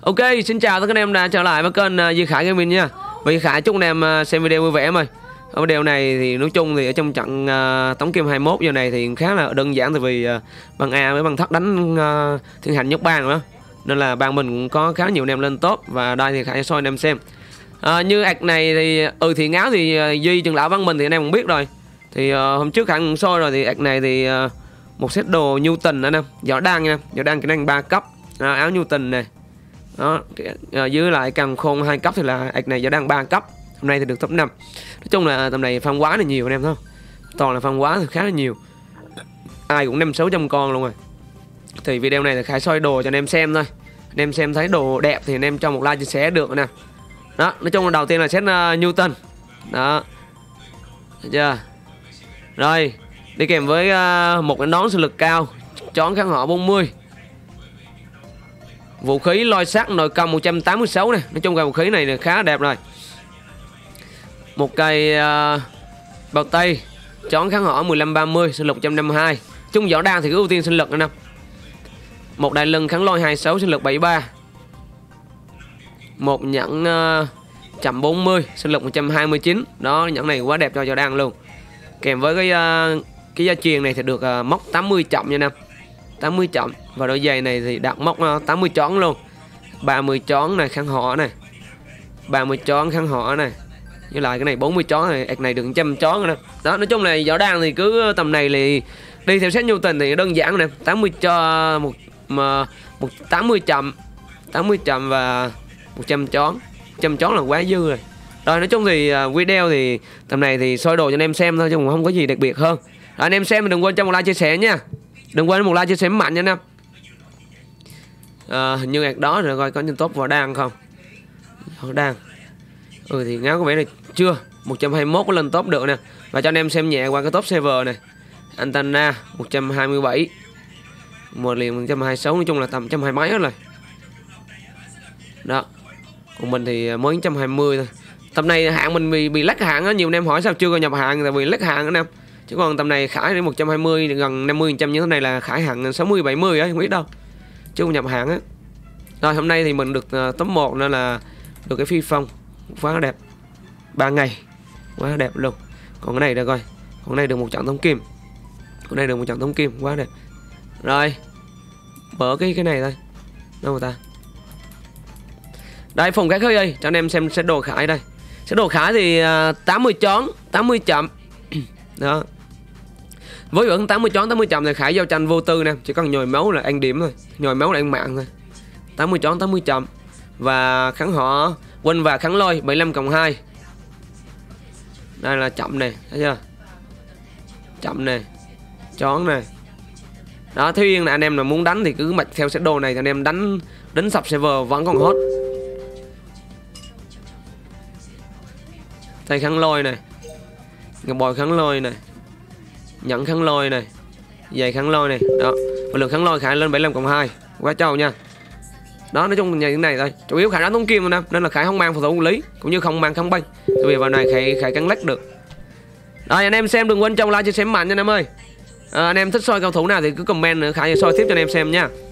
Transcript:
Ok, xin chào tất cả anh em đã trở lại với kênh Duy Khải Gaming nha. Và Duy Khải chúc anh em xem video vui vẻ em ơi. Ở video này thì nói chung thì ở trong trận Tống Kim 21 giờ này thì khá là đơn giản, tại vì băng A với băng Thất đánh Thiên Hành nhốt bang nữa, nên là bang mình cũng có khá nhiều anh em lên top. Và đây thì Khải sẽ soi anh em xem. Như ạc này thì thì ngáo thì Duy Trường Lão băng mình thì anh em cũng biết rồi. Thì hôm trước Khải cũng soi rồi, thì ạc này thì một set đồ Newton anh em, võ đăng nha, võ đăng kỹ năng 3 cấp, áo Newton này. Đó, dưới lại càng khôn 2 cấp thì là ạc này võ đăng 3 cấp. Hôm nay thì được top 5. Nói chung là tầm này farm quá là nhiều anh em thấy không? Toàn là farm quá thì khá là nhiều. Ai cũng 500-600 con luôn rồi. Thì video này là Khải soi đồ cho anh em xem thôi. Anh em xem thấy đồ đẹp thì anh em cho một like chia sẻ được nè. Đó, nói chung là đầu tiên là set Newton. Đó. Được chưa? Rồi, đi kèm với một cái nón sinh lực cao, chón kháng họ 40. Vũ khí lôi sắt nội công 186 này. Nói chung cái vũ khí này là khá đẹp rồi. Một cây bao tay, chón kháng họ 15-30, sinh lực 152. Chung võ đan thì cứ ưu tiên sinh lực nữa nè. Một đai lưng kháng lôi 26, sinh lực 73. Một nhẫn chậm 40, sinh lực 129. Đó, nhẫn này quá đẹp cho võ đan luôn. Kèm với cái gia truyền này thì được móc 80 chậm nha nè. 80 chậm. Và đôi giày này thì đạt móc 80 chón luôn. 30 chón này kháng họ này. 30 chón kháng họ này. Với lại cái này 40 chón này, ạc này được 100 chón nè. Đó, nói chung là võ đan thì cứ tầm này thì đi theo set Newton thì đơn giản nè, 80 cho một 80 chậm, 80 chậm và 100 chón. 100 chón là quá dư rồi. Rồi nói chung thì video thì tầm này thì soi đồ cho anh em xem thôi, chứ không có gì đặc biệt hơn. Rồi, anh em xem thì đừng quên cho một like chia sẻ nha. Đừng quên một like chia sẻ mạnh nha anh em. Hình như ạc đó rồi, coi có nhân top võ đan không. Võ đan thì ngáo có vẻ là chưa 121 có lên top được nè. Và cho anh em xem nhẹ qua cái top server này. Antenna 127, một liền 126, nói chung là tầm 120 mấy hết rồi. Đó. Còn mình thì mới 120 thôi. Tầm này hạng mình bị lắc hạng á, nhiều anh em hỏi sao chưa có nhập hạng, tại vì lắc hạng anh em. Chứ còn tầm này Khải đến 120 gần 50% như thế này là Khải hạng 60 70 á, không biết đâu. Chứ không nhập hạng á. Rồi hôm nay thì mình được top 1 nên là được cái phi phong quá đẹp. 3 ngày. Quá đẹp luôn. Còn cái này được coi. Còn cái này được một trận tống kim. Còn đây được một trận tống kim quá đẹp. Rồi. Mở cái này thôi. Đâu người ta. Đây phòng Khải ơi, cho anh em xem set đồ Khải đây. Set đồ Khải thì 80 chón, 80 chậm. Đó. Với vẫn 80 chón, 80 chậm thì Khải giao tranh vô tư nè, chỉ cần nhồi máu là ăn điểm thôi, nhồi máu là ăn mạng thôi. 80 chón, 80 chậm. Và kháng họ Quân và kháng lôi 75+2. Đây là chậm này, thấy chưa? Chậm này, chón này. Đó, Thế Yên là anh em là muốn đánh thì cứ mạch theo set đồ này thì anh em đánh sập server vẫn còn hot. Tay kháng lôi này, ngọc bội kháng lôi này, nhẫn kháng lôi này, giày kháng lôi này. Đó, và lượng kháng lôi Khải lên 75+2, quá trâu nha. Đó, nói chung là như thế này thôi. Chủ yếu Khải đánh tống kim thôi, nên là Khải không mang phòng thủ lý cũng như không mang kháng banh, tại vì vào này Khải cắn lách được. Rồi anh em xem đừng quên cho like chia sẻ mạnh nha anh em ơi. Anh em thích soi cầu thủ nào thì cứ comment nữa, Khải sẽ soi tiếp cho anh em xem nha.